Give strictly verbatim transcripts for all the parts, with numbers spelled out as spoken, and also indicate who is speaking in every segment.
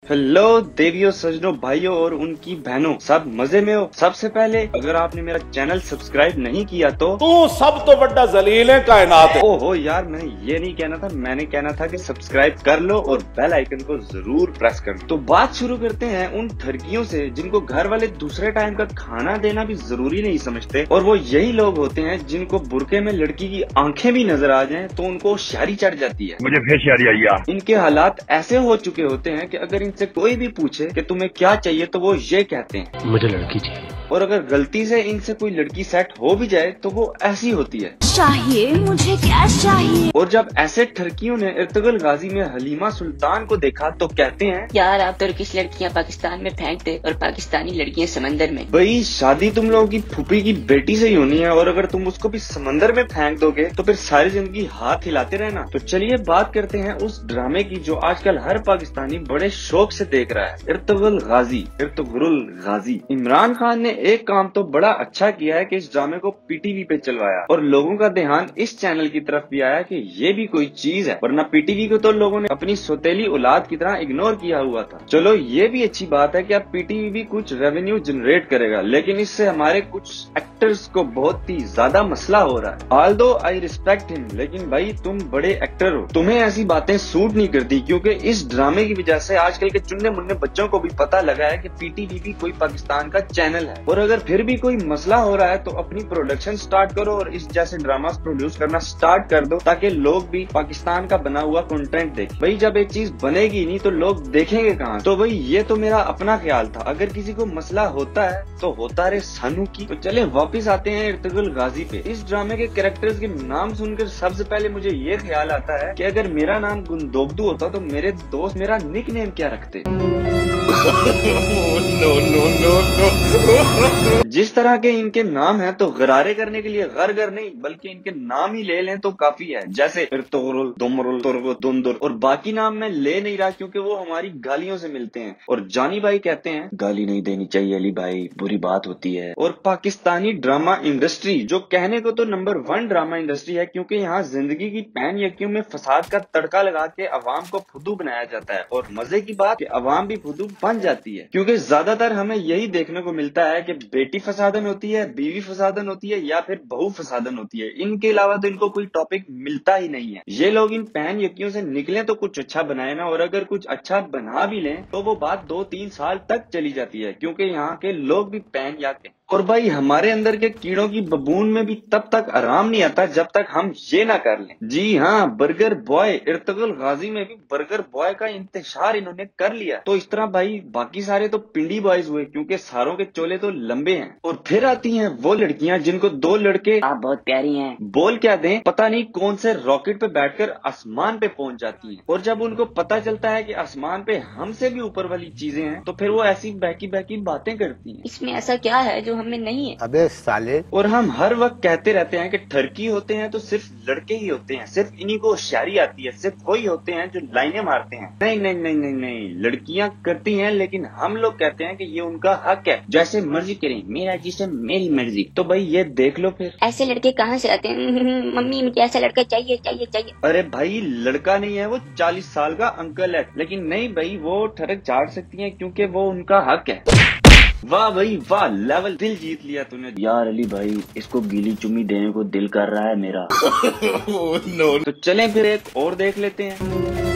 Speaker 1: Hello देवियों, सजनों, भाइयों और उनकी बहनों, सब मजे में हो। सबसे पहले अगर आपने मेरा चैनल सब्सक्राइब नहीं किया तो
Speaker 2: तू सब तो बड़ा जलील है कायनात है।
Speaker 1: ओहो यार, मैंने ये नहीं कहना था, मैंने कहना था कि सब्सक्राइब कर लो और बेल आइकन को जरूर प्रेस कर लो। तो बात शुरू करते हैं उन ठरकियों से जिनको घर वाले दूसरे टाइम का खाना देना भी जरूरी नहीं समझते, और वो यही लोग होते हैं जिनको बुरके में लड़की की आंखें भी नजर आ जाएं तो उनको शायरी चढ़ जाती है।
Speaker 3: मुझे फिर शायरी आई यार।
Speaker 1: इनके हालात ऐसे हो चुके होते हैं कि अगर इनसे कोई भी पूछे कि तुम्हें क्या चाहिए तो वो ये कहते हैं,
Speaker 4: मुझे लड़की चाहिए।
Speaker 1: और अगर गलती से इनसे कोई लड़की सेट हो भी जाए तो वो ऐसी होती है,
Speaker 5: चाहिए मुझे क्या चाहिए।
Speaker 1: और जब ऐसे ठरकियों ने इर्तुगरुल गाजी में हलीमा सुल्तान को देखा तो कहते हैं,
Speaker 6: यार आप तुर्किश लड़कियां पाकिस्तान में फेंक दे और पाकिस्तानी लड़कियां समंदर में।
Speaker 1: भाई शादी तुम लोगों की फूफी की बेटी से ही होनी है, और अगर तुम उसको भी समंदर में फेंक दोगे तो फिर सारी जिंदगी हाथ हिलाते रहना। तो चलिए बात करते हैं उस ड्रामे की जो आजकल हर पाकिस्तानी बड़े शौक से देख रहा है, Ertugrul Ghazi. Ertugrul Ghazi. Imran Khan ने एक काम तो बड़ा अच्छा किया है कि इस ड्रामे को पीटीवी पे चलवाया और लोगों का ध्यान इस चैनल की तरफ भी आया कि ये भी कोई चीज है, वरना पीटीवी को तो लोगों ने अपनी सौतेली औलाद की तरह इग्नोर किया हुआ था। चलो ये भी अच्छी बात है कि अब पीटीवी भी कुछ रेवेन्यू जनरेट करेगा, लेकिन इससे हमारे कुछ एक्टर्स को बहुत ही ज्यादा मसला हो रहा है। ऑल्दो आई रिस्पेक्ट हिम, लेकिन भाई तुम बड़े एक्टर हो, तुम्हें ऐसी बातें सूट नहीं करती, क्योंकि इस ड्रामे की वजह से आजकल के चुन्ने मुन्ने बच्चों को भी पता लगा है कि पीटीवी भी कोई पाकिस्तान का चैनल है। और अगर फिर भी कोई मसला हो रहा है तो अपनी प्रोडक्शन स्टार्ट करो और इस जैसे ड्रामास प्रोड्यूस करना स्टार्ट कर दो, ताकि लोग भी पाकिस्तान का बना हुआ कंटेंट देखें। भाई जब एक चीज बनेगी नहीं तो लोग देखेंगे कहाँ। तो भाई ये तो मेरा अपना ख्याल था, अगर किसी को मसला होता है तो होता रहे सानू की। तो चले वापिस आते हैं इर्तुगरुल गाजी पे। इस ड्रामे के कैरेक्टर्स के नाम सुनकर सबसे पहले मुझे ये ख्याल आता है कि अगर मेरा नाम गुंदोबदू होता तो मेरे दोस्त मेरा निक नेम क्या रखते।
Speaker 2: No no no no.
Speaker 1: जिस तरह के इनके नाम हैं तो गरारे करने के लिए गर गर नहीं बल्कि इनके नाम ही ले लें तो काफी है, जैसे इर्तुगरुल, दुमरुल, तुर्गुल, दुंदुर। और बाकी नाम मैं ले नहीं रहा क्योंकि वो हमारी गालियों से मिलते हैं। और जानी भाई कहते हैं, गाली नहीं देनी चाहिए अली भाई, बुरी बात होती है। और पाकिस्तानी ड्रामा इंडस्ट्री जो कहने को तो नंबर वन ड्रामा इंडस्ट्री है, क्योंकि यहाँ जिंदगी की पैन यकियों में फसाद का तड़का लगा के अवाम को फुदू बनाया जाता है। और मजे की बात कि अवाम भी फुदू बन जाती है, क्योंकि ज्यादातर हमें यही देखने को मिलता है कि बेटी फसादन होती है, बीवी फसादन होती है या फिर बहू फसादन होती है। इनके अलावा तो इनको कोई टॉपिक मिलता ही नहीं है। ये लोग इन पैन यकियों से निकले तो कुछ अच्छा बनाए ना, और अगर कुछ अच्छा बना भी लें तो वो बात दो तीन साल तक चली जाती है, क्योंकि यहाँ के लोग भी पैन याक हैं। और भाई हमारे अंदर के कीड़ों की बबून में भी तब तक आराम नहीं आता जब तक हम ये ना कर लें। जी हाँ, बर्गर बॉय। इर्तुगरुल गाजी में भी बर्गर बॉय का इंतशार इन्होंने कर लिया। तो इस तरह भाई बाकी सारे तो पिंडी बॉयज हुए, क्योंकि सारों के चोले तो लंबे हैं। और फिर आती हैं वो लड़कियां जिनको दो लड़के
Speaker 6: आप बहुत प्यारी हैं
Speaker 1: बोल क्या दें, पता नहीं कौन से रॉकेट पे बैठकर आसमान पे पहुंच जाती हैं। और जब उनको पता चलता है कि आसमान पे हमसे भी ऊपर वाली चीजें हैं तो फिर वो ऐसी बहकी बहकी बातें करती हैं।
Speaker 6: इसमें ऐसा क्या है जो हमें नहीं है।
Speaker 4: अबे साले।
Speaker 1: और हम हर वक्त कहते रहते हैं कि ठरकी होते हैं तो सिर्फ लड़के ही होते हैं, सिर्फ इन्हीं को होशियारी आती है, सिर्फ वही होते हैं जो लाइनें मारते हैं। नहीं नहीं नहीं नहीं नहीं, लड़कियां करती हैं, लेकिन हम लोग कहते हैं कि ये उनका हक है, जैसे मर्जी करें, मेरा जिस्म मेरी मर्जी। तो भाई ये देख लो फिर
Speaker 6: ऐसे लड़के कहाँ से आते हैं। मम्मी मुझे ऐसा लड़का चाहिए चाहिए चाहिए।
Speaker 1: अरे भाई लड़का नहीं है, वो चालीस साल का अंकल है। लेकिन नहीं भाई, वो ठरक चाट सकती हैं क्योंकि वो उनका हक है। वाह भाई वाह, लेवल दिल जीत लिया तूने। यार अली भाई इसको गीली चुम्मी देने को दिल कर रहा है मेरा।
Speaker 2: नो।
Speaker 1: तो चलें फिर एक और देख लेते हैं।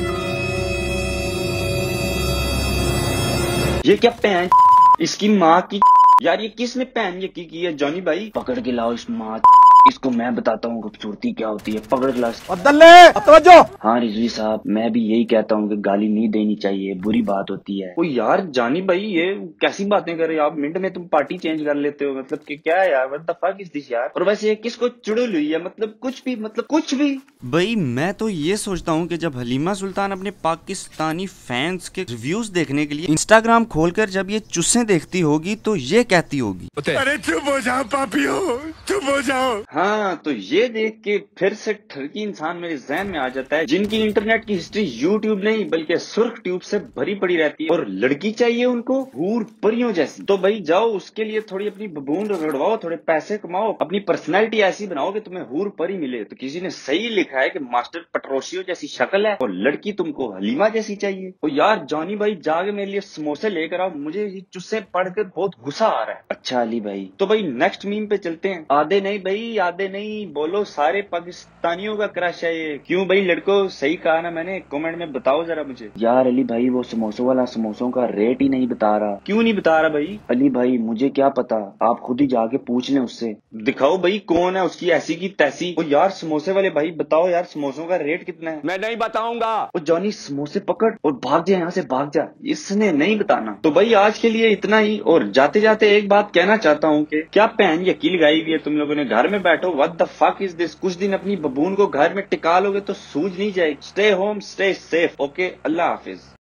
Speaker 1: ये क्या पैन इसकी माँ की। यार ये किसने पैन ये की, की है जॉनी भाई। पकड़ के लाओ इस माँ, इसको मैं बताता हूँ खूबसूरती क्या होती है। पकड़ के लाओ। हाँ रिजवी साहब, मैं भी यही कहता हूँ कि गाली नहीं देनी चाहिए, बुरी बात होती है। ओ यार जानी भाई ये कैसी बातें कर रहे हो आप, मिनट में तुम पार्टी चेंज कर लेते हो, मतलब कि क्या है यार, what the fuck is this यार। और वैसे किसको चुड़ैल हुई है, मतलब कुछ भी, मतलब कुछ भी।
Speaker 7: भाई मैं तो ये सोचता हूँ कि जब हलीमा सुल्तान अपने पाकिस्तानी फैंस के रिव्यूज देखने के लिए इंस्टाग्राम खोलकर जब ये चुस्सें देखती होगी तो ये कहती होगी,
Speaker 2: अरे चुप हो जाओ पापियो, चुप हो जाओ।
Speaker 1: हाँ, तो ये देख के फिर से ठरकी इंसान मेरे जहन में आ जाता है जिनकी इंटरनेट की हिस्ट्री यूट्यूब नहीं बल्कि सुर्ख ट्यूब से भरी पड़ी रहती है, और लड़की चाहिए उनको हूर परियों जैसी। तो भाई जाओ उसके लिए थोड़ी अपनी बबून रगड़वाओ, थोड़े पैसे कमाओ, अपनी पर्सनैलिटी ऐसी बनाओ कि तुम्हें हूर परी मिले। तो किसी ने सही लिखा है कि मास्टर पट्रोशियो जैसी शक्ल है और लड़की तुमको हलीमा जैसी चाहिए। तो यार जॉनी भाई जाके मेरे लिए समोसे लेकर आओ, मुझे ये चुस्से पढ़कर बहुत गुस्सा आ रहा है। अच्छा अली भाई, तो भाई नेक्स्ट मीम पे चलते हैं। आधे नहीं भाई, आधे नहीं, बोलो सारे पाकिस्तानियों का क्रश है ये। क्यों भाई लड़को, सही कहा ना मैंने? कमेंट में बताओ जरा मुझे। यार अली भाई वो समोसों वाला समोसों का रेट ही नहीं बता रहा। क्यों नहीं बता रहा भाई? अली भाई मुझे क्या पता, आप खुद ही जाके पूछ लें उससे। दिखाओ भाई कौन है उसकी ऐसी की तैसी। ओ यार समोसे वाले भाई बताओ यार समोसों का रेट कितना है?
Speaker 2: मैं नहीं बताऊंगा।
Speaker 1: ओ जॉनी समोसे पकड़ और भाग जा यहाँ से, भाग जा, इसने नहीं बताना। तो भाई आज के लिए इतना ही, और जाते जाते एक बात कहना चाहता हूँ कि क्या पहन यकी लगाई हुई है तुम लोगों ने? घर में बैठो, what the fuck is this? कुछ दिन अपनी बबून को घर में टिका लोगे तो सूझ नहीं जाएगी। Stay home, stay safe, okay, अल्लाह हाफिज।